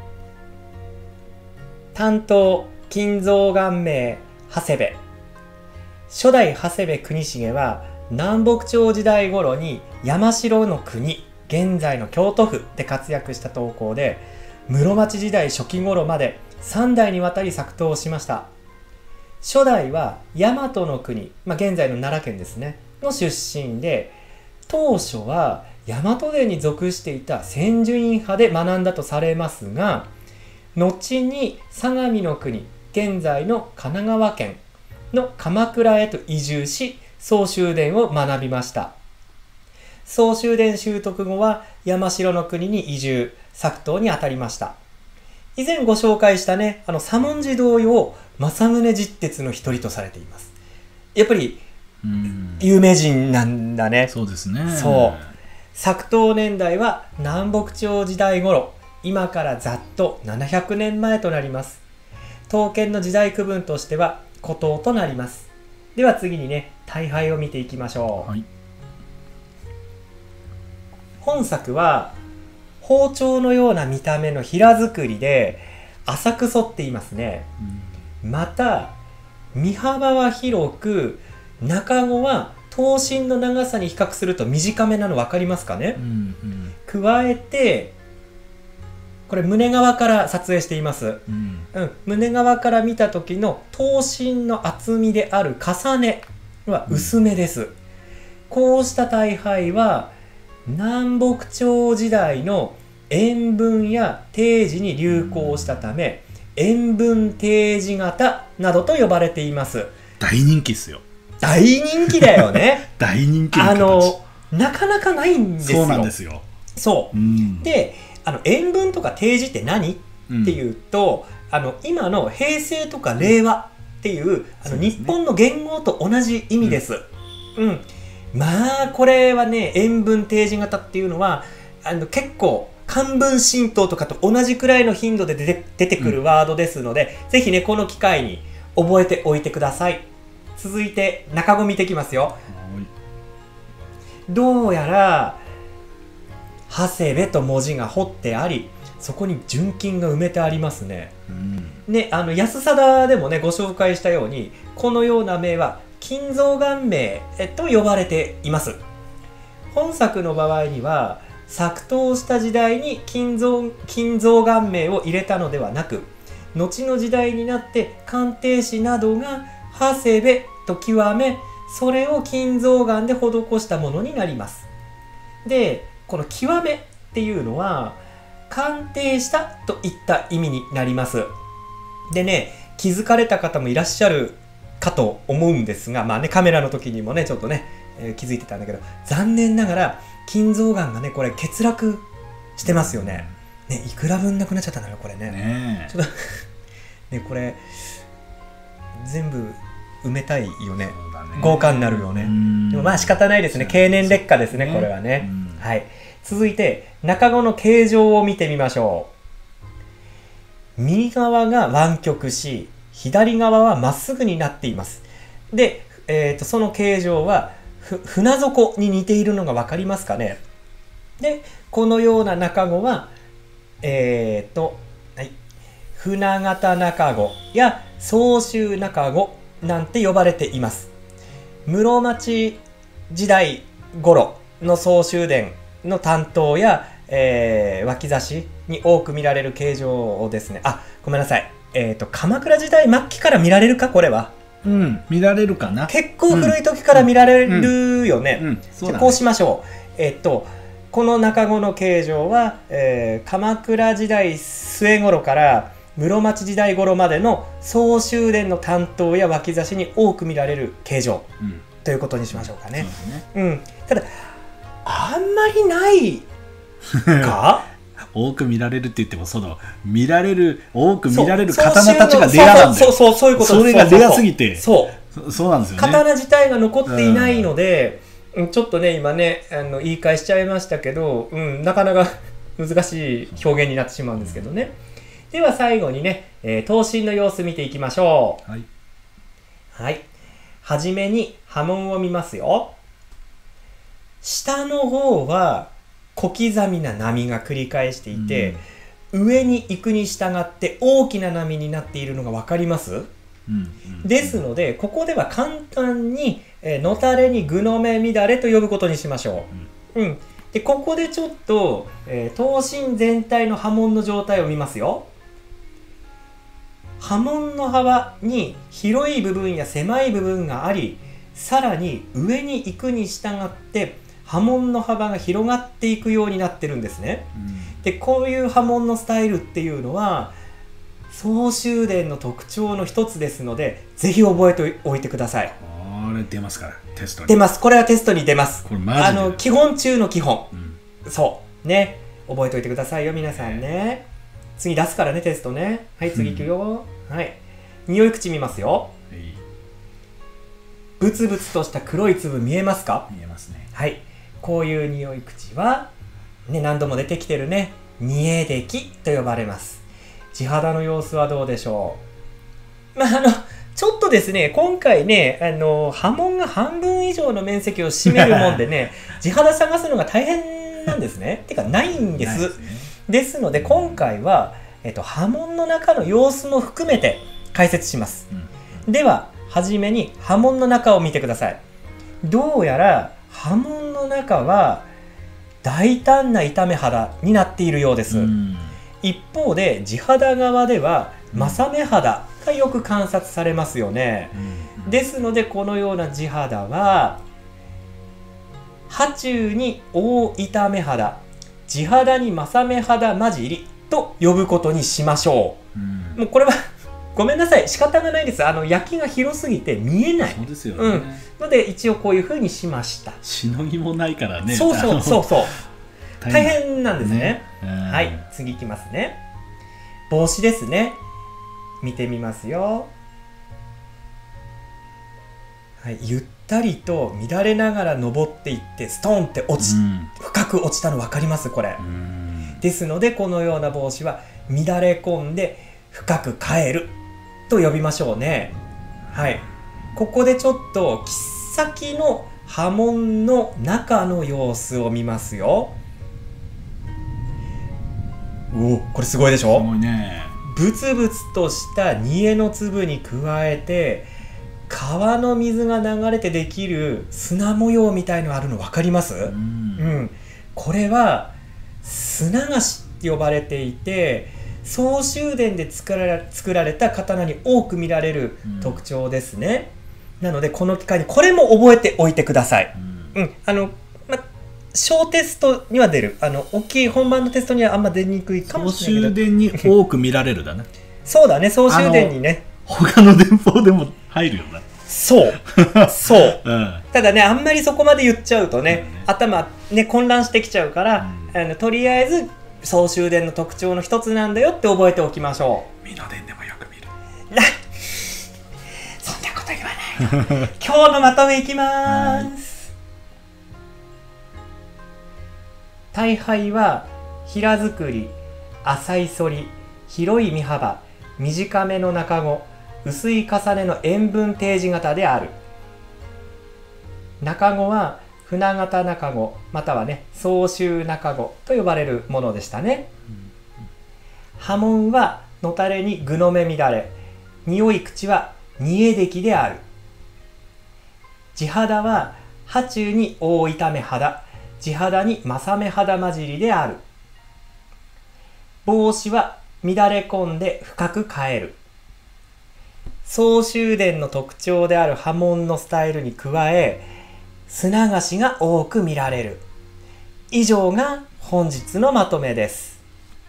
担当金蔵眼銘長谷部。初代長谷部国重は南北朝時代頃に山城の国、現在の京都府で活躍した刀工で、室町時代初期頃まで3代にわたり作刀をしました。初代は大和の国、現在の奈良県ですねの出身で、当初は大和伝に属していた千住院派で学んだとされますが、後に相模の国、現在の神奈川県の鎌倉へと移住し、 総集伝を学びました。総集伝習得後は山城の国に移住、作刀に当たりました。以前ご紹介したね、左文字同様、政宗実鉄の一人とされています。やっぱり、有名人なんだね。 そうですね。 そう。作刀年代は南北朝時代頃、今からざっと700年前となります。刀剣の時代区分としては古刀となります。では次にね、大敗を見ていきましょう。はい、本作は包丁のような見た目の平作りで浅く反っていますね。また身幅は広く、中子は刀身の長さに比較すると短めなの分かりますかね。加えてこれ胸側から撮影しています。胸側から見た時の刀身の厚みである重ねは薄めです。こうした大敗は南北朝時代の円文や定字に流行したため、円文定字型などと呼ばれています。 大人気っすよ。 大人気だよね。 大人気の形。なかなかないんですよ。 そうなんですよ。 そう。で、円文とか定字って何っていうと、今の平成とか令和っていう、日本の元号と同じ意味です。まあこれはね、円文定字型っていうのは結構漢文神道とかと同じくらいの頻度で出てくるワードですので、ぜひねこの機会に覚えておいてください。続いて中子見てきますよ。どうやら長谷部と文字が彫ってあり、そこに純金が埋めてありますね。ね、安貞でもねご紹介したように、このような銘は金象眼銘と呼ばれています。本作の場合には作刀した時代に金象眼銘を入れたのではなく、後の時代になって鑑定士などが長谷部と極め、それを金象眼で施したものになります。で、この極めっていうのは鑑定したといった意味になります。でね、気づかれた方もいらっしゃるかと思うんですが、まあね、カメラの時にもねちょっとね、気づいてたんだけど、残念ながら金象眼がねこれ欠落してますよね。ね、いくら分なくなっちゃったんだろうこれね。ちょっとね、これ全部埋めたいよね。豪華になるよね。でもまあ仕方ないですね。経年劣化ですね、これはね。はい。続いて中子の形状を見てみましょう。右側が湾曲し、左側はまっすぐになっています。で、その形状は船底に似ているのが分かりますかね。で、このような中子は船型中子や総集中子なんて呼ばれています。室町時代頃の総集伝の担当や、脇差しに多く見られる形状をですね、あ、ごめんなさい、鎌倉時代末期から見られるか、これは。 見られるかな。 結構古い時から見られるよね。こうしましょう。この中子の形状は、鎌倉時代末頃から室町時代頃までの総集伝の担当や脇差しに多く見られる形状、ということにしましょうかね。ただあんまりないか多く見られるって言っても、多く見られる刀たちがレアなんだよ。 そういうこと。 それがレアすぎて、そうなんですよね。 刀自体が残っていないので、ちょっとね今ね言い返しちゃいましたけど、なかなか難しい表現になってしまうんですけどね。では最後にね、刀身の様子見ていきましょう。はい。はじめに刃文を見ますよ。下の方は小刻みな波が繰り返していて、上に行くに従って大きな波になっているのが分かります？ですのでここでは簡単にのたれに具の目乱れと呼ぶことにしましょう。でここでちょっと刀身全体の刃文の状態を見ますよ。刃文の幅に広い部分や狭い部分があり、さらに上に行くに従って刃文の幅が広がっていくようになってるんですね。でこういう刃文のスタイルっていうのは総集伝の特徴の一つですので、ぜひ覚えておいてください。 これ出ますからテストに出ます。これはテストに出ます。 これマジで基本中の基本、そうね、覚えておいてくださいよ皆さんね。次出すからねテストね。はい、次いくよ。はい、匂い口見ますよ。ブツブツとした黒い粒見えますか？ 見えますね。 はい、こういう匂い口はね、何度も出てきてるね、煮えできと呼ばれます。地肌の様子はどうでしょう？ちょっとですね、今回ね、波紋が半分以上の面積を占めるもんでね、地肌探すのが大変なんですね。てか、ないんです。ですので、今回は、波紋の中の様子も含めて解説します。では、はじめに波紋の中を見てください。どうやら、波紋の中は、大胆な炒め肌になっているようです。一方で地肌側では正目肌がよく観察されますよね。ですのでこのような地肌は波中に大炒め肌、地肌に正目肌混じりと呼ぶことにしましょう。もうこれはごめんなさい、仕方がないです。焼きが広すぎて見えない。 そうですよね。 ので一応こういう風にしました。 しのぎもないからね。 そう大変なんですね。はい、次いきますね。帽子ですね。見てみますよ。はい、ゆったりと乱れながら登っていってストンって深く落ちたの分かります？これ。ですのでこのような帽子は乱れ込んで深く帰ると呼びましょうね。はい。ここでちょっと切っ先の波紋の中の様子を見ますよ。お、これすごいでしょ？ すごいね。 ブツブツとした煮えの粒に加えて川の水が流れてできる砂模様みたいのあるの分かります？これは砂菓子って呼ばれていて、総集電で作られた刀に多く見られる特徴ですね。なのでこの機会にこれも覚えておいてください。小テストには出る。大きい本番のテストにはあんま出にくいかもしれないけど。 総集電に多く見られるだね。 そうだね、総集電にね。 他の電報でも入るよな。 そう。ただね、あんまりそこまで言っちゃうとね、頭ね、混乱してきちゃうから、とりあえず総集電の特徴の一つなんだよって覚えておきましょう。 美濃電でもよく見る。 そんなこと言わないよ。今日のまとめいきまーす。大杯は平作り、浅い反り、広い身幅、短めの中子、薄い重ねの円分定時型である。中子は船型中子またはね総集中子と呼ばれるものでしたね。波紋はのたれに具の目乱れ、匂い口は煮えできである。地肌は波中に大炒め肌、地肌に正目肌混じりである。帽子は乱れ込んで深く帰る。総集電の特徴である波紋のスタイルに加え、砂菓子が多く見られる。以上が本日のまとめです。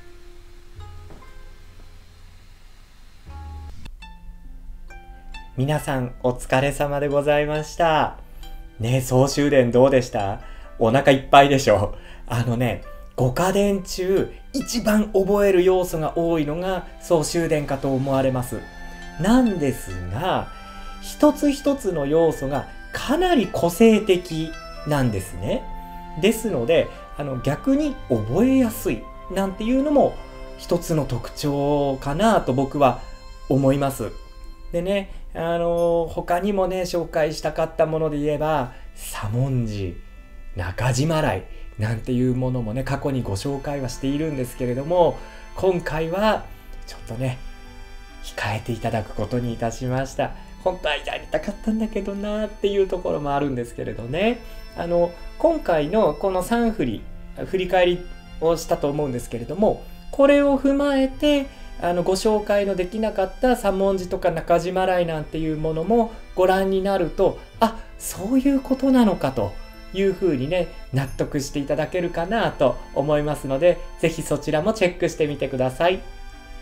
皆さんお疲れ様でございました。ね、総集電どうでした？お腹いっぱいでしょ？5家電中一番覚える要素が多いのが総集電かと思われます。なんですが、一つ一つの要素がかなり個性的なんですね。ですので、逆に覚えやすいなんていうのも一つの特徴かなと僕は思います。でね、他にもね、紹介したかったもので言えば、左文字、中島来なんていうものもね、過去にご紹介はしているんですけれども、今回はちょっとね、控えていただくことにいたしました。本当はやりたかったんだけどなーっていうところもあるんですけれどね。今回のこの3振り返りをしたと思うんですけれども、これを踏まえて、ご紹介のできなかった左文字とか中島来なんていうものもご覧になると、あ、そういうことなのかというふうにね、納得していただけるかなと思いますので、ぜひそちらもチェックしてみてください。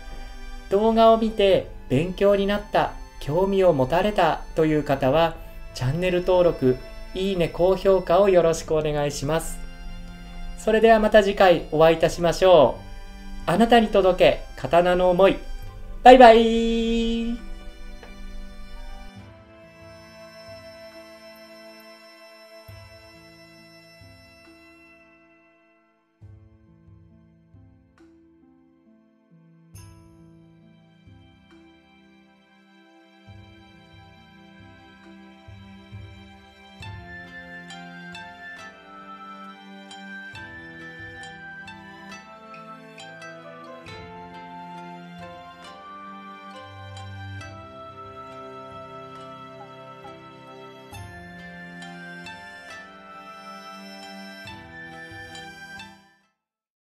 動画を見て勉強になった、興味を持たれたという方は、 チャンネル登録、いいね、高評価をよろしくお願いします。それではまた次回お会いいたしましょう。あなたに届け刀の思い。バイバイ。